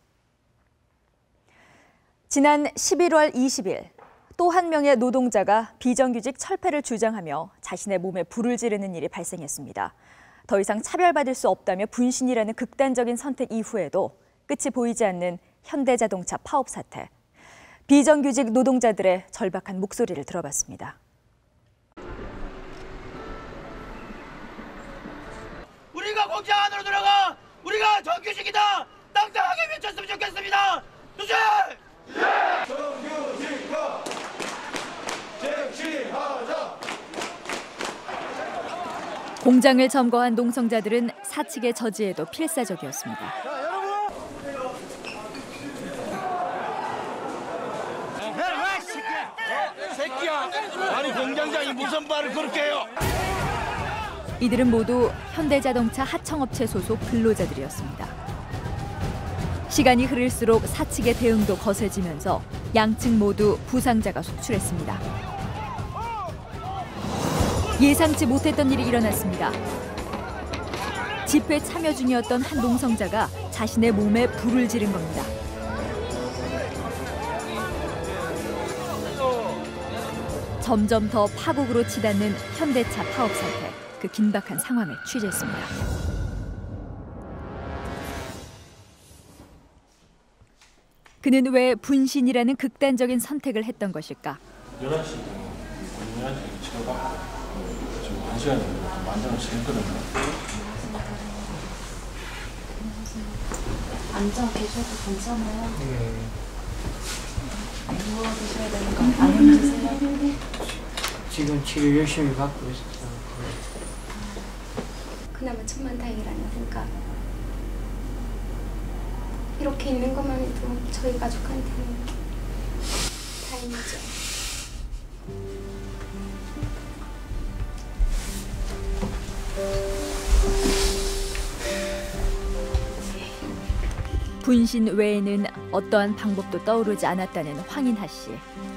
Speaker 10: 지난 십일월 이십일, 또 한 명의 노동자가 비정규직 철폐를 주장하며 자신의 몸에 불을 지르는 일이 발생했습니다. 더 이상 차별받을 수 없다며 분신이라는 극단적인 선택 이후에도 끝이 보이지 않는 현대자동차 파업 사태. 비정규직 노동자들의 절박한 목소리를 들어봤습니다.
Speaker 14: 우리가 공장 안으로 들어가 우리가 정규직이다 당당하게 외쳤으면 좋겠습니다. 주제! 정규직과 쟁취하자.
Speaker 10: 공장을 점거한 농성자들은 사측의 저지에도 필사적이었습니다.
Speaker 14: 새끼야! 아니 공장장이 무슨 말을 그렇게 해요?
Speaker 10: 이들은 모두 현대자동차 하청업체 소속 근로자들이었습니다. 시간이 흐를수록 사측의 대응도 거세지면서 양측 모두 부상자가 속출했습니다. 예상치 못했던 일이 일어났습니다. 집회 참여 중이었던 한 농성자가 자신의 몸에 불을 지른 겁니다. 점점 더 파국으로 치닫는 현대차 파업 사태. 그 긴박한 상황을 취재했습니다. 그는 왜 분신이라는 극단적인 선택을 했던 것일까?
Speaker 6: 열한 시 열한 시 치료가 지금 한 시간 정도 만장을 치렀거든요.
Speaker 9: 앉아 계셔도 괜찮아요? 네. 누워 계셔야 되는 거 안 힘드세요?
Speaker 13: 지금 치료 열심히 받고 있어요.
Speaker 9: 그나마 천만다행이라는 생각. 이렇게 있는 것만 해도 저희 가족한테는 다행이죠.
Speaker 10: 분신 외에는 어떠한 방법도 떠오르지 않았다는 황인하 씨.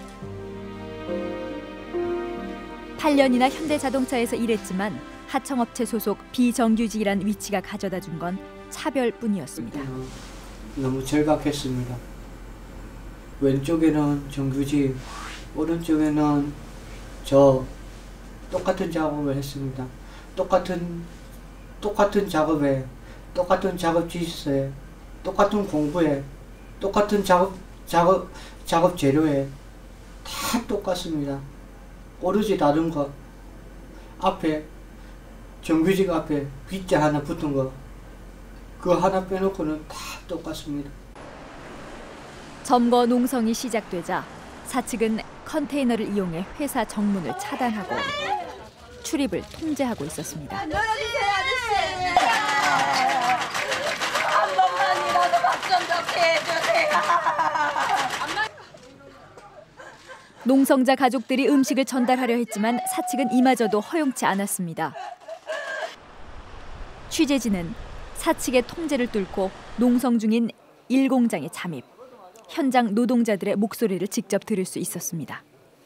Speaker 10: 팔 년이나 현대자동차에서 일했지만 하청업체 소속 비정규직이란 위치가 가져다 준 건 차별뿐이었습니다.
Speaker 13: 너무 절박했습니다. 왼쪽에는 정규직, 오른쪽에는 저 똑같은 작업을 했습니다. 똑같은 똑같은 작업에, 똑같은 작업 지시서에, 똑같은 공부에, 똑같은 작업 작업 작업 재료에 다 똑같습니다. 오로지 다른 것 앞에 정규직 앞에 빗자 하나 붙은 거 그거 하나 빼놓고는 다 똑같습니다.
Speaker 10: 점거 농성이 시작되자 사측은 컨테이너를 이용해 회사 정문을 차단하고 출입을 통제하고 있었습니다.
Speaker 9: 열어주세요, 아저씨. 한 번만이라도 밥 좀 좋게 해주세요.
Speaker 10: 농성자 가족들이 음식을 전달하려 했지만 사측은 이마저도 허용치 않았습니다. 취재진은 사측의 통제를 뚫고 농성 중인 일 공장에 잠입. 현장 노동자들의 목소리를 직접 들을 수 있었습니다.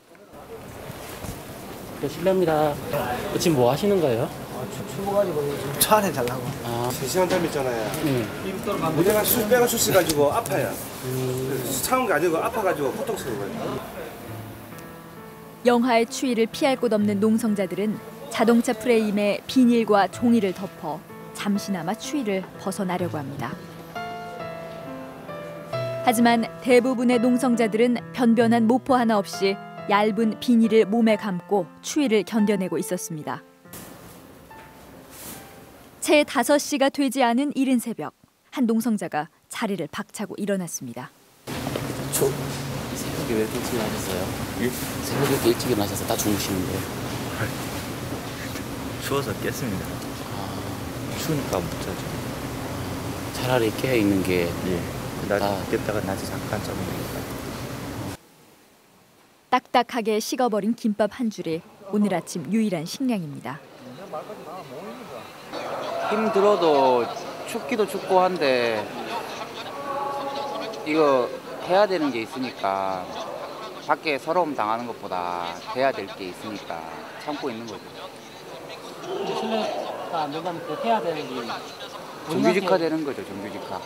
Speaker 16: 네, 실례합니다. 지금 뭐 하시는 거예요?
Speaker 13: 추워가지고 차 안에 달라고.
Speaker 16: 아.
Speaker 19: 세 시간 잠있잖아요. 네. 내가 수, 배가 쑤셔가지고 아파요. 음. 차온 게 아니고 아파가지고 고통스러운 거예요.
Speaker 10: 영하의 추위를 피할 곳 없는 농성자들은 자동차 프레임에 비닐과 종이를 덮어 잠시나마 추위를 벗어나려고 합니다. 하지만 대부분의 농성자들은 변변한 모포 하나 없이 얇은 비닐을 몸에 감고 추위를 견뎌내고 있었습니다. 채 다섯 시가 되지 않은 이른 새벽, 한 농성자가 자리를 박차고 일어났습니다.
Speaker 16: 저 새벽에 왜 일찍 일어나셨어요? 예? 새벽에 일찍 일어나셔서 다 주무시는데요?
Speaker 23: 추워서 깼습니다. 아... 추우니까 못 자죠.
Speaker 16: 차라리 깨어있는 게
Speaker 23: 예. 나 깼다가 낮에 잠깐 자면 되니까.
Speaker 10: 딱딱하게 식어버린 김밥 한 줄이 오늘 아침 유일한 식량입니다.
Speaker 24: 힘들어도 춥기도 춥고 한데 이거 해야 되는 게 있으니까 밖에 서러움 당하는 것보다 해야 될 게 있으니까 참고 있는 거죠.
Speaker 16: 실례가 안 된다면 그 해야 되는 게
Speaker 24: 정규직화 되는 거죠, 정규직화.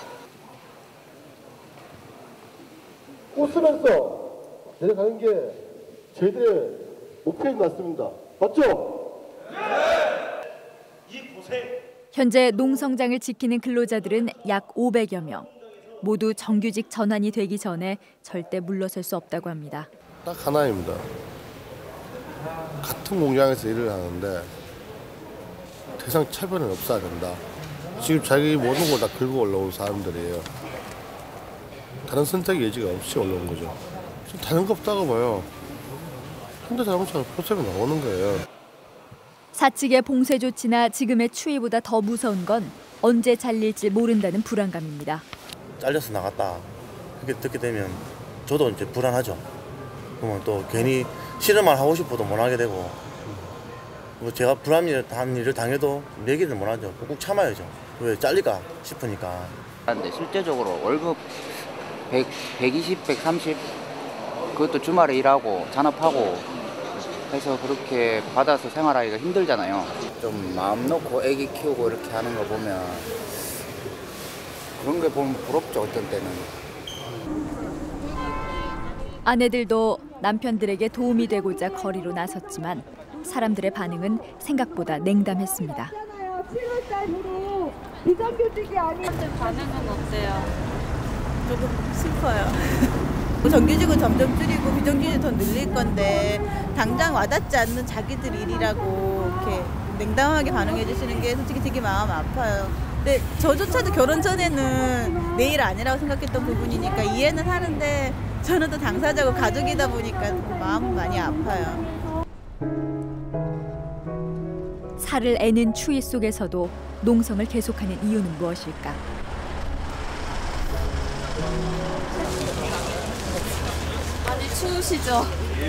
Speaker 25: 웃으면서 내려가는 게 저희들의 목표인 것 같습니다. 맞죠? 네!
Speaker 24: 이 고생.
Speaker 10: 현재 농성장을 지키는 근로자들은 약 오백여 명. 모두 정규직 전환이 되기 전에 절대 물러설 수 없다고 합니다.
Speaker 25: 딱 하나입니다. 같은 공장에서 일을 하는데 대상 차별은 없어야 된다. 지금 자기 모든 걸 다 긁고 올라온 사람들이에요. 다른 선택의 여지가 없이 올라온 거죠. 다른 거 없다고 봐요. 현대자동차가 포섭이 나오는 거예요.
Speaker 10: 사측의 봉쇄 조치나 지금의 추위보다 더 무서운 건 언제 잘릴지 모른다는 불안감입니다.
Speaker 23: 잘려서 나갔다. 그렇게 듣게 되면 저도 이제 불안하죠. 그러면 또 괜히 싫은 말 하고 싶어도 못 하게 되고, 뭐 제가 불합리한 일을 당해도 얘기를 못 하죠. 꾹 참아야죠. 왜 잘릴까 싶으니까.
Speaker 24: 근데 실제적으로 월급 백, 백이십, 백삼십 그것도 주말에 일하고 잔업하고 해서 그렇게 받아서 생활하기가 힘들잖아요. 좀 마음 놓고 애기 키우고 이렇게 하는 거 보면 그런 게 보면 부럽죠, 어떤 때는.
Speaker 10: 아내들도 남편들에게 도움이 되고자 거리로 나섰지만 사람들의 반응은 생각보다 냉담했습니다.
Speaker 1: 칠월달으로 비정규직이 아닌 반응은 어때요?
Speaker 7: 조금 슬퍼요. 정규직은 점점 줄이고 비정규직 더 늘릴 건데 당장 와닿지 않는 자기들 일이라고 이렇게 냉담하게 반응해 주시는 게 솔직히 되게 마음 아파요. 근데 저조차도 결혼 전에는 내 일 아니라고 생각했던 부분이니까 이해는 하는데 저는 또 당사자고 가족이다 보니까 마음은 많이 아파요.
Speaker 10: 살을 애는 추위 속에서도 농성을 계속하는 이유는 무엇일까?
Speaker 1: 많이 추우시죠?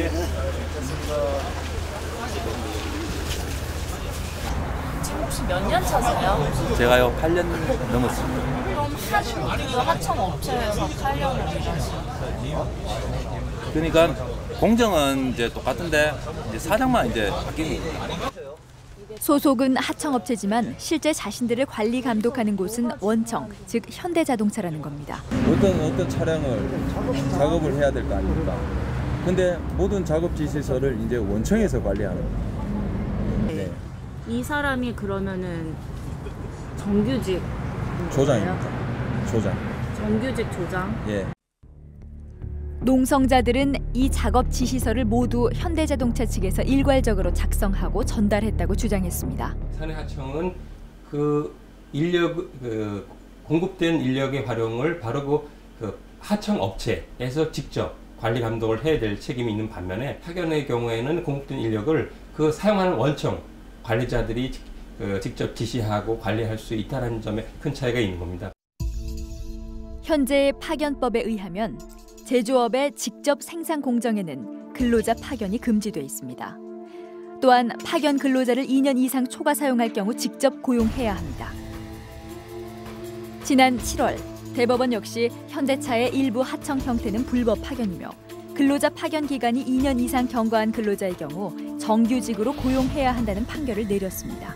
Speaker 1: 지금 혹시 몇 년 차세요?
Speaker 11: 제가요 팔 년 넘었습니다.
Speaker 1: 그럼 한, 그 하청 업체에서 팔 년을 일하시나요?
Speaker 11: 그러니까 공정은 이제 똑같은데 이제 사장만 이제 바뀌는 거예요.
Speaker 10: 소속은 하청업체지만 실제 자신들을 관리 감독하는 곳은 원청, 즉 현대자동차라는 겁니다.
Speaker 12: 어떤 어떤 차량을 작업을 해야 될 거 아닙니까? 근데 모든 작업 지시서를 이제 원청에서 관리하는 거예요. 네.
Speaker 1: 이 사람이 그러면은 정규직
Speaker 12: 조장입니다. 조장.
Speaker 1: 정규직 조장?
Speaker 12: 예.
Speaker 10: 농성자들은 이 작업 지시서를 모두 현대자동차 측에서 일괄적으로 작성하고 전달했다고 주장했습니다.
Speaker 17: 사내하청은 그 인력, 그 공급된 인력의 활용을 바로 그, 그 하청 업체에서 직접 관리 감독을 해야 될 책임이 있는 반면에 파견의 경우에는 공급된 인력을 그 사용하는 원청 관리자들이 그 직접 지시하고 관리할 수 있다는 점에 큰 차이가 있는 겁니다.
Speaker 10: 현재의 파견법에 의하면 제조업의 직접 생산 공정에는 근로자 파견이 금지돼 있습니다. 또한 파견 근로자를 이 년 이상 초과 사용할 경우 직접 고용해야 합니다. 지난 칠월 대법원 역시 현대차의 일부 하청 형태는 불법 파견이며 근로자 파견 기간이 이 년 이상 경과한 근로자의 경우 정규직으로 고용해야 한다는 판결을 내렸습니다.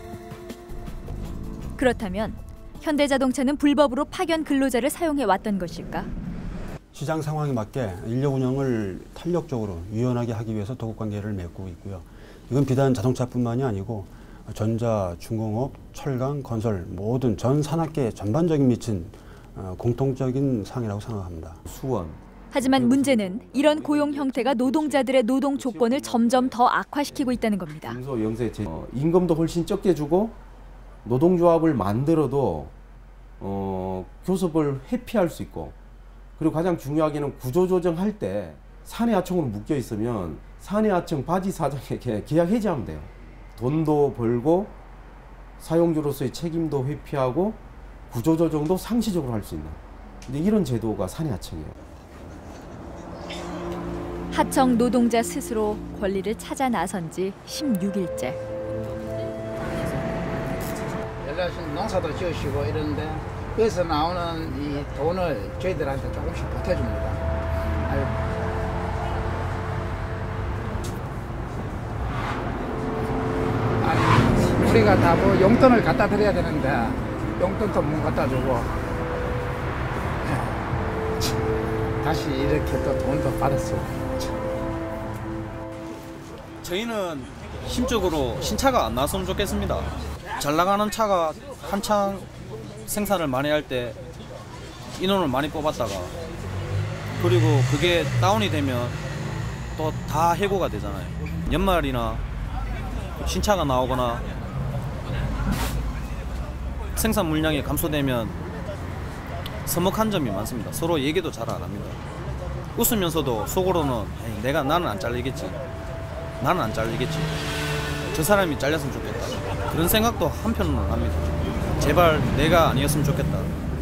Speaker 10: 그렇다면 현대자동차는 불법으로 파견 근로자를 사용해 왔던 것일까?
Speaker 18: 시장 상황에 맞게 인력 운영을 탄력적으로 유연하게 하기 위해서 도급관계를 맺고 있고요. 이건 비단 자동차뿐만이 아니고 전자, 중공업, 철강, 건설 모든 전 산업계에 전반적인 미친 공통적인 상이라고 생각합니다.
Speaker 12: 수원.
Speaker 10: 하지만 문제는 이런 고용 형태가 노동자들의 노동 조건을 점점 더 악화시키고 있다는 겁니다.
Speaker 20: 중소 영세 어, 임금도 훨씬 적게 주고 노동조합을 만들어도 어, 교섭을 회피할 수 있고, 그리고 가장 중요하게는 구조조정할 때 사내하청으로 묶여 있으면 사내하청 바지 사장에게 계약 해지하면 돼요. 돈도 벌고 사용주로서의 책임도 회피하고 구조조정도 상시적으로 할 수 있는, 근데 이런 제도가 사내하청이에요.
Speaker 10: 하청 노동자 스스로 권리를 찾아 나선 지 십육 일째.
Speaker 26: 연락은 농사도 지으시고 이러는데 그래서 나오는 이 돈을 저희들한테 조금씩 보태줍니다. 아유. 아니, 우리가 다 뭐 용돈을 갖다 드려야 되는데 용돈도 못 갖다 주고 다시 이렇게 또 돈도 받았어요.
Speaker 27: 저희는 심적으로 신차가 안 나왔으면 좋겠습니다. 잘 나가는 차가 한창 생산을 많이 할 때 인원을 많이 뽑았다가 그리고 그게 다운이 되면 또 다 해고가 되잖아요. 연말이나 신차가 나오거나 생산 물량이 감소되면 서먹한 점이 많습니다. 서로 얘기도 잘 안 합니다. 웃으면서도 속으로는 에이, 내가 나는 안 잘리겠지. 나는 안 잘리겠지. 저 사람이 잘렸으면 좋겠다. 그런 생각도 한편으로는 합니다. 제발 내가 아니었으면 좋겠다.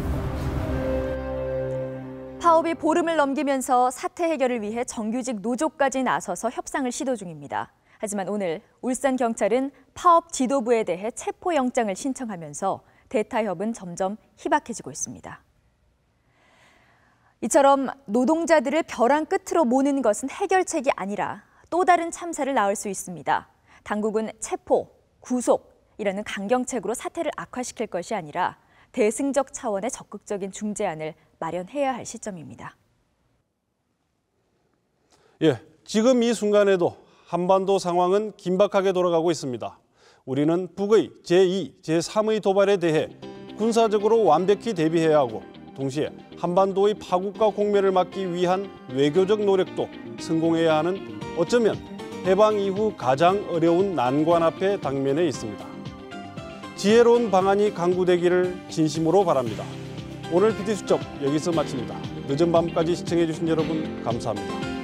Speaker 10: 파업이 보름을 넘기면서 사태 해결을 위해 정규직 노조까지 나서서 협상을 시도 중입니다. 하지만 오늘 울산경찰은 파업 지도부에 대해 체포영장을 신청하면서 대타협은 점점 희박해지고 있습니다. 이처럼 노동자들을 벼랑 끝으로 모는 것은 해결책이 아니라 또 다른 참사를 낳을 수 있습니다. 당국은 체포, 구속이라는 강경책으로 사태를 악화시킬 것이 아니라 대승적 차원의 적극적인 중재안을 마련해야 할 시점입니다.
Speaker 8: 예, 지금 이 순간에도 한반도 상황은 긴박하게 돌아가고 있습니다. 우리는 북의 제이, 제삼의 도발에 대해 군사적으로 완벽히 대비해야 하고 동시에 한반도의 파국과 공멸을 막기 위한 외교적 노력도 성공해야 하는 어쩌면 해방 이후 가장 어려운 난관 앞에 당면해 있습니다. 지혜로운 방안이 강구되기를 진심으로 바랍니다. 오늘 피디수첩 여기서 마칩니다. 늦은 밤까지 시청해 주신 여러분 감사합니다.